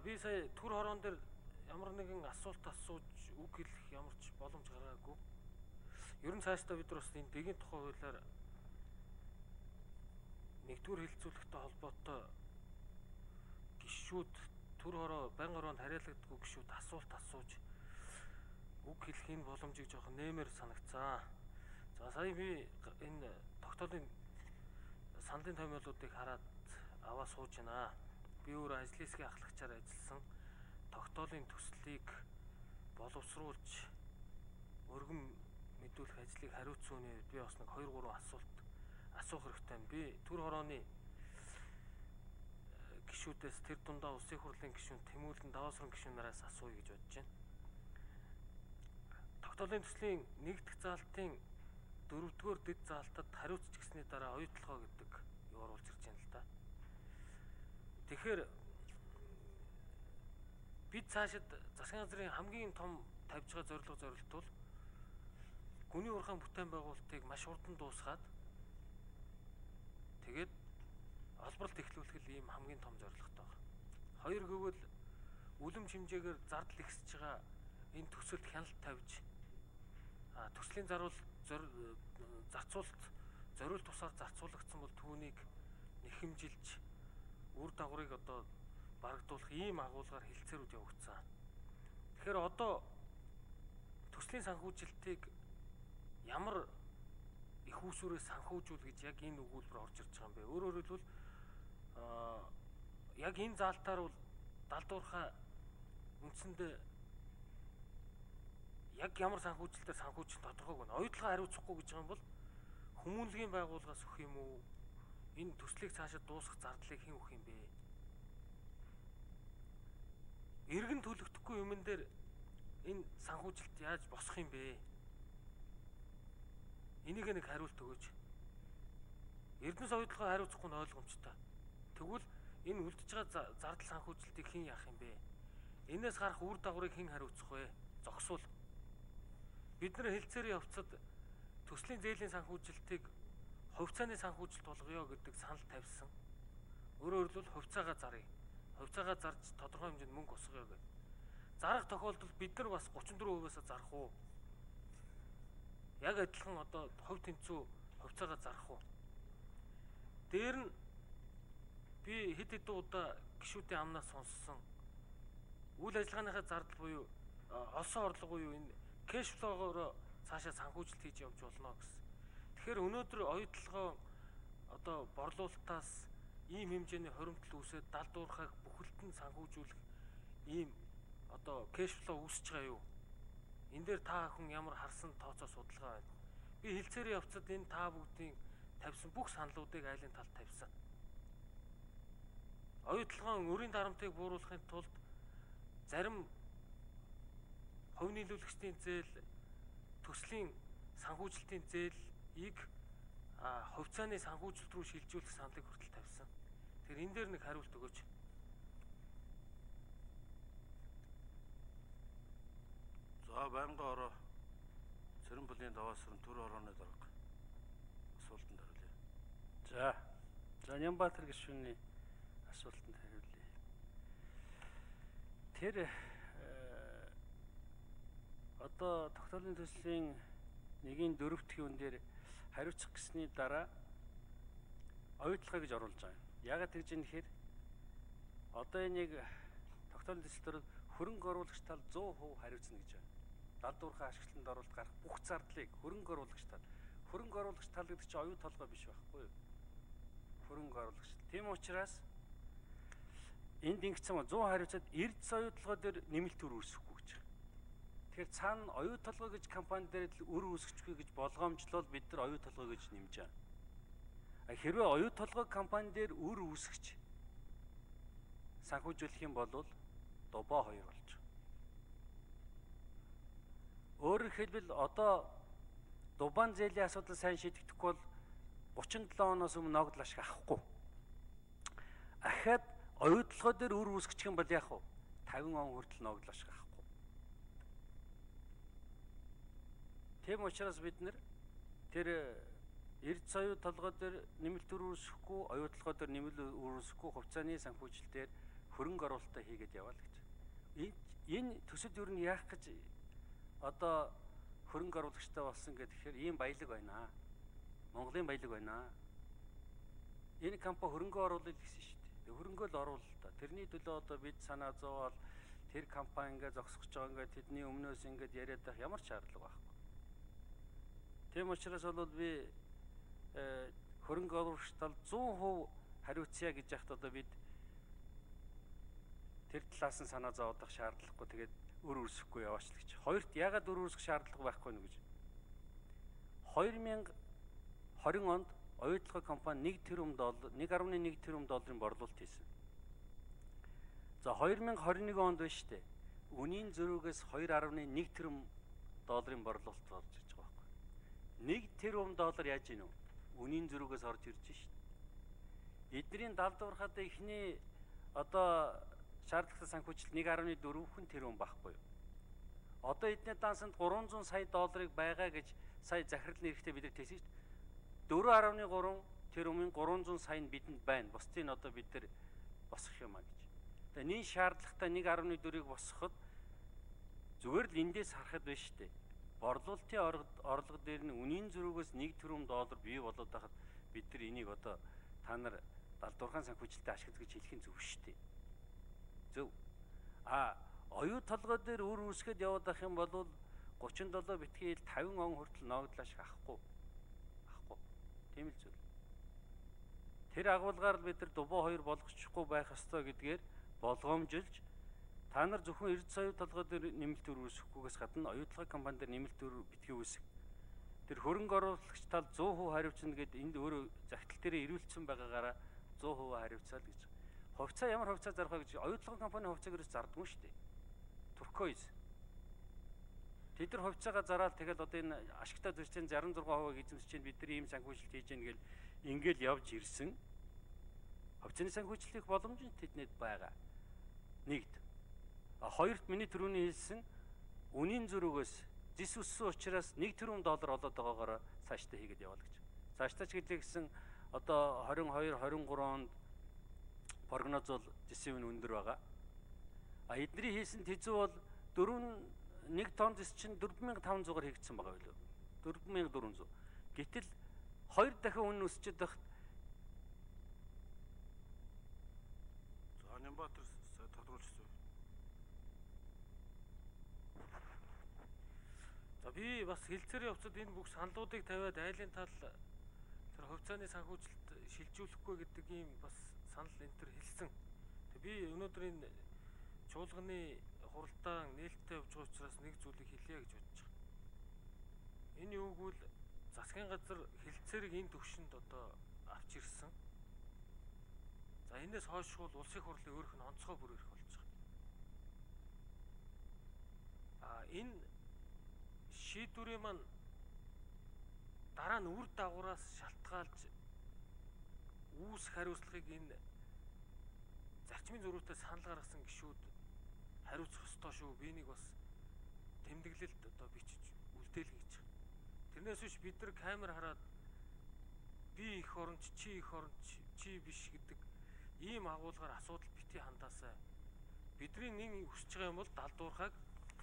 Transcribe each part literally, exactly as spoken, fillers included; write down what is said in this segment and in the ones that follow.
би сая төр хороон дээр ямар нэгэн асуулт асууж үг хэлэх ямар ч боломж гаргаагүй. Ер нь цаашдаа бид нар бас энэ дэгийн тухай хуулиар нэгдүгээр хилцүүлэгтэй холбоотой гишүүд төр хороо байнга ороонд хариалагддаггүй гишүүд асуулт асууж үг хэлхийн боломжийг жоохон нэмэр санагцаа. За сая би энэ тогтоолын саналын томьёолуудыг хараад аваа сууж байна. Би өөрөө ажлын хэсгийн ахлагчаар ажилласан тогтоолын төслийг боловсруулж өргөн мэдүүлэх ажлыг хариуцсан үний би бас нэг хоёр гурван асуулт асуух хэрэгтэй байна. Би төр хорооны гишүүдээс тэр дундаа улсын хурлын гишүүн Тэмүүлэн Даваасрын гишүүнээс асууя гэж бодож байна. Тогтоолын төслийн нэгдэх заалтын дөрөвдүгээр дэд заалтад хариуцж гисний дараа оюутлогоо гэдэг юу оруулж ирж байна л да. Тэгэхээр бид цаашид засгийн газрын хамгийн том тавьж байгаа зорилго зорилт бол гүний урхан бүтээн байгуулалтыг маш урдан дуусгаад тэгээд олборлт эхлүүлэх ийм хамгийн том зорилготой байна. Хоёр гэвэл үлэм хэмжээгээр зардал ихсэж байгаа энэ төсөлд хяналт тавьж а төслийн заруул зарцуулалт зориулт тусаар зарцуулагдсан бол түүнийг нэхэмжилж үр дагаврыг одоо барагдуулах ийм агуулгаар хилцээрүүд явагдсан. Тэгэхээр одоо төслийн санхүүжилтийг ямар их усүрээс санхүүжүүл гэж яг энэ өгүүлбэр орж ирж байгаа юм бэ? Өөрөөр хэлбэл аа яг энэ заалтаар бол далдуурхаа үндсэндээ яг ямар санхүүжилтээр санхүүжих тодорхойг байна. Оюутлага хариуцахгүй гэж байгаа юм бол хүмүүнлэгийн байгууллагаас өгөх юм уу? Энэ төслийг цаашаа дуусгах зардлыг хэн өгөх юм бэ? Иргэн төлөгдөхгүй юмн дээр энэ санхүүжилт яаж босох юм бэ? Энийг нэг хариулт өгөөч. Эрдэнэс оюутлагаа хариуцахгүй нь ойлгомжтой. Тэгвэл энэ үлдэж байгаа зардал санхүүжилтийг хэн яах юм бэ? Энээс гарах үр дагаврыг хэн хариуцах вэ? Зогсвол бид нар хэлцээрийн явцад төслийн зээлийн санхүүжилтийг хувьцааны санхүүжилт болгоё гэдэг санал тавьсан. Өөрөөр хэлбэл хувьцаагаа заръя. Хувьцаагаа зарж тодорхой хэмжээнд мөнгө босгоё гэдэг. Зарах тохиолдолд бид нар бас гучин дөрвөн хувиас зарах уу? Яг адилхан одоо хувь тэнцүү хувьцаагаа зарах уу? Дээр нь би хэд хэдэн удаа гишүүдийн амнаас сонссон. Үйл ажиллагааныхаа зардал буюу олсон орлого буюу энэ кэш флогоор цаашаа санхүүжилт хийж явж болно гэсэн. Тэгэхээр өнөөдөр оюутлогоо одоо борлуулалтаас ийм хэмжээний хоримтлал үүсээд далдуурхайг бүхэлдэн санхүүжүүлэх ийм одоо кэш флоу үүсэж байгаа юу? Энэ дээр та хүн ямар харсан тооцоо судалгаа байна. Би хэлцээрийн явцад энэ та бүгдийн тавьсан бүх саналуудыг айлын талд тавьсан. Оюутлагын өрийн дарамтыг бууруулахын тулд зарим хувь нийлүүлэгчдийн зээл, төслийн санхүүжилтийн зээлийг хувьцааны санхүүжилт рүү шилжүүлэх саналыг хүртэл тавьсан. Тэгэхээр энэ дээр нэг хариулт өгөөч. За байнга ороо Цэрэнбулийн Даваасрын төр хорооны дарга асуултанд хариулъя. За. За Нямбатар гишүүний асуултанд хариулъя. Тэр одоо тогтоолын төслийн нэгийн дөрөвдөх юун дээр хариуцах гэсний дараа оюутлага гэж оруулж байгаа юм. Яагаад гэж юм нэхэр одоо энийг тогтоолын төслөөр хөрөнгө оруулагч тал сто процент хариуцна гэж байна. Далдуурхаа ашиглалтанд оруулалт гарах бүх зардлыг хөрөнгө оруулагч тал. Хөрөнгө оруулагч тал гэдэг чинь оюу толгой биш байхгүй юу? Хөрөнгө оруулагч. Тийм учраас энд ингэсэн ба сто хариуцаад эрдэс оюутлогоо дээр нэмэлт төр үүсэхгүй гэж. Тэгэхээр цаана оюу толгой гэж компани дээр л өр үүсгэхгүй гэж болгоомжлол бид нар оюу толгой гэж нэмж байгаа. А хэрвээ оюу толгой компани дээр өр үүсгэж санхүүжүүлэх юм бол дубоо хоёр болж. Өөрөөр хэлбэл одоо дубаан зээлийн асуудал сайн шийдэгдэхгүй бол гучин долоо оноос өмнө ногдол ашиг авахгүй. Ахаад оюутлогоо дээр өр үүсгэх юм бол яах вэ? тавин он хүртэл ногдол ашиг авахгүй. Тийм учраас бид нэр тэр эрдэс оюу толгой дээр нэмэлт өр үүсэхгүй, оюутлогоо дээр нэмэлт өр үүсэхгүй хувьцааны санхүүжилтээр хөрөнгө оруулалтаа хийгээд яваа л гэж. Энэ энэ төсөл юу нь яах гэж одоо хөрөнгө оруулагчтай болсон гэхээр ийм баялаг байна. Монголын баялаг байна. Энэ компани хөрөнгө оруулалт гэсэн шүү дээ. Хөрөнгөө л оруулалт та. Тэрний төлөө одоо бид санаа зовоол тэр компани ингээ зогсож байгаа ингээ тэдний өмнөөс ингээд яриад байх ямар ч шаардлага байхгүй. Тийм учраас бол би хөрөнгө оруулагч тал зуун хувь хариуцъя гэж яхад одоо бид тэр талаас нь санаа зовоодох шаардлагагүй тэгээд өр үрсэхгүй яваач л гэж. Хоёрт ягаад өр үрсэх шаардлага байхгүй нэ гэж. две тысячи двадцать онд оюутлага компани нэг тэрбум доллар нэг гаруй нэг тэрбум долларын борлуулалт хийсэн. За две тысячи двадцать one онд байна шүү дээ. Үнийн зөрүүгээс two гаруй нэг тэрбум долларын борлуулалт болж ирж байгаа байхгүй. нэг тэрбум доллар яаж ийн үү? Үнийн зөрүүгээс орж ирж шүү дээ. Эдний далдуурхад ихний одоо шаардлагатай санхүүжилт one гаруй four тэрбум байхгүй юу? Одоо эдний дансанд three hundred сая долларыг байгаа гэж сая захирал нэрхтээ бид нар хэлсэн шүү дээ. four гаруй three тэрбумын three hundred сая нь бидэнд байна. Бусдыг нь одоо бид нар босгох юм а гэж. Тэгээ нэг шаардлагатай one гаруй four-ыг босгоход зүгээр л эндээс харахад байна шүү дээ. Борлуулалтын орлого дээр нь үнийн зөрүүгөөс one тэрбум доллар бий болоод байхад бид нар энийг одоо та нар далдуурхаан санхүүжилтөд ашиглаж гэж хэлэх нь зөв шүү дээ. Зөв. А оюу толгой дээр өр үүсгээд яваад байх юм бол thirty-seven битгий fifty он хүртэл ноогдлоо шиг авахгүй. Авахгүй. Тийм л зүйл. Тэр агуулгаар л бид нар дубоо хоёр болгочихгүй байх ёстой гэдгээр болгоомжилж та нар зөвхөн эрдэс оюу толгой дээр нэмэлт өр үүсэхгүйгээс гадна оюутлага компани дээр нэмэлт өр битгий үүсэх. Тэр хөрөнгө оруулагч тал one hundred percent хариуцна гэд энд өөрөө захидал дээр ирүүлсэн байгаагаараа one hundred percent хариуцаал гэж. Хувьцаа ямар хувьцаа зарах вэ гэж оюутлага компани хувьцааг ерөөс зардаггүй шүү дээ. Туркоис. Тэд нар хувьцаагаа зараад тэгэл одоо энэ ашигтай төсчийн sixty-six percent эзэмсэж чинь бид нар ийм санхүүжилт хийж гэнэ гэл ингээл явж ирсэн. Хувьцааны санхүүжилтийн боломж нь тэднийд байгаа. Нэгд. А хоёрт миний түрүүний хэлсэн үнийн зөрүүгөөс зис өссөн учраас one тэрбум доллар олоод байгаагаараа цаашдаа хийгээд яваа л гэж. Цаашдаа ч гэлээ гэсэн одоо twenty-two twenty-three онд прогноз бол зисийн үн өндөр байгаа. А эдний хийсэн тэзүү бол one тонн зис чинь four thousand five hundred-аар хийгдсэн байгаа билүү. four thousand four hundred. Гэтэл хоёр дахин үн өсчихэд байх. За Нямбатар тодруулчихсан. За би бас хэлцээр явцад энэ бүх саналуудыг тавиад айлын тал тэр хувьцааны санхүүжилт шилжүүлэхгүй гэдэг ийм бас санал энэ төр хэлсэн. Тэг би өнөөдөр энэ чуулганы хуралдаан нээлттэй явж байгаа учраас нэг зүйлийг хэлье гэж бодож байгаа. Энэ юу гэвэл засгийн газар хэлцээрийг энэ төвшөнд одоо авч ирсэн. За энэс хойш бол улсын хурлын өөрөх нь онцгой бүр ирэх болж байгаа. А энэ шийдвэрийн маань дараа нь үр дагавраас шалтгаалж үүсэх хариуцлагыг энэ зарчмын зөрүүтэй санал гаргасан гишүүд хариуцах ёстой шүү. Би нэг бас тэмдэглэлд одоо бичиж үлдээл гэж. Тэрнээс биш бид нар камер хараад би их оронч чи их оронч чи биш гэдэг ийм агуулгаар асуудал бити хандаасаа. Бидний нэг хүсэж байгаа юм бол далдуурхаг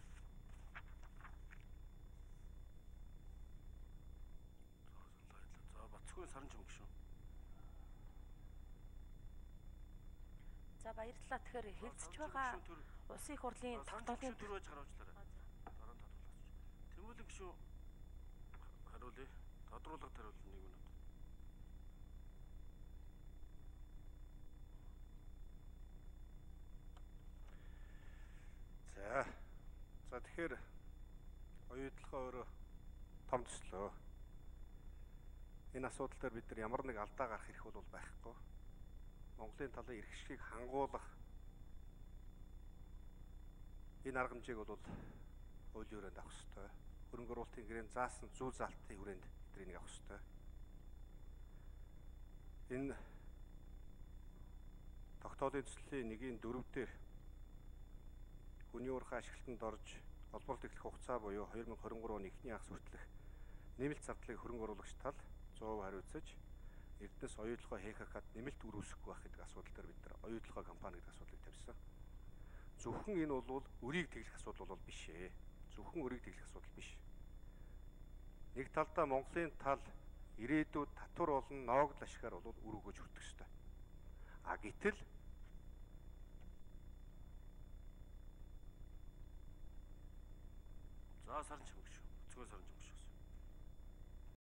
за Бацгүй саран жим гişүн. За баярлалаа. Тэгэхээр хэлцэж байгаа улсын их хурлын тогтоолын төрөөж гаргажлаарай. Дараа нь татуулаач. Тэмүүлэн гişүн хариулъя. Тодруулга тариул нэг минут. За. За тэгэхээр оюутлахаа өөрөө том төслөө. Энэ асуудал дээр бид нар ямар нэг алдаа гарах хэрэг бол байхгүй. Монголын талын эрх шгийг хангуулах энэ арга хэмжээг бол хуулийн хүрээнд авах ёстой. Хөрөнгө оруулалтын гэрээнд заасан зүүл заалтын хүрээнд эднийг авах ёстой. Энэ тогтоолын төслийн нэгийн дөрөв дээр хүний уурхай ашиглалтанд орж олборлт эхлэх хугацаа буюу twenty twenty-three оны эхний хагас хүртэлх нэмэлт зардлыг хөрөнгө оруулагч тал one hundred percent хариуцаж, Эрдэнэс оюутлогоо хийх хахад нэмэлт үр үүсэхгүй байх гэдэг асуудал дээр бид нар оюутлогоо компани гэдэг асуудлыг тавьсан. Зөвхөн энэ бол өрийг тэглэх асуудал бол биш ээ. Зөвхөн өрийг тэглэх асуудал биш. Нэг талдаа Монголын тал ирээдүйд татвар болон ноогдол ашигаар бол үр өгөөж хүртэх ёстой. А гэтэл За сарн чимэг шүү. Өцгөө сарн чимэг.